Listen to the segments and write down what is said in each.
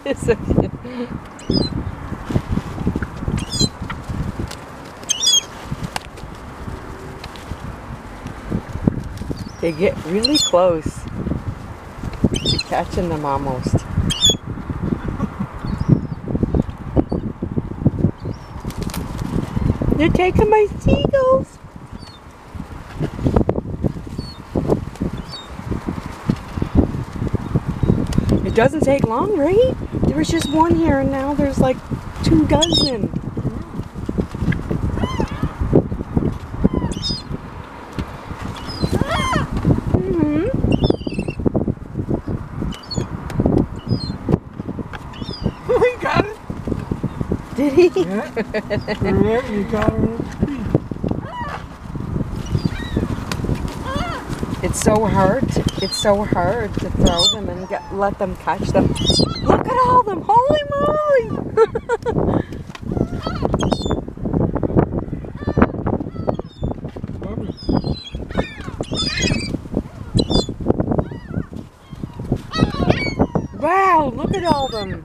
So cute. They get really close to catching them almost. They're taking my seagulls. It doesn't take long, right? There was just one here and now there's like 2 dozen. He got it. Did he? Yeah. He got it. It's so hard. It's so hard to throw them and let them catch them. Look at all of them! Holy moly! Wow! Look at all of them.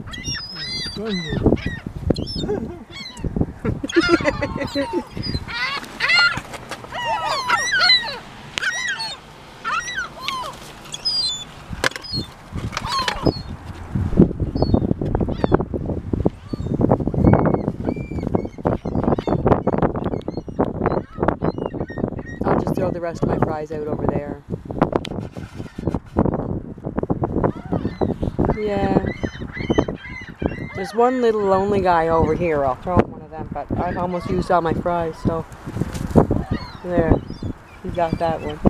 I'll just throw the rest of my fries out over there. Yeah. There's one little lonely guy over here. I'll throw him one of them, but I've almost used all my fries, so there. You got that one.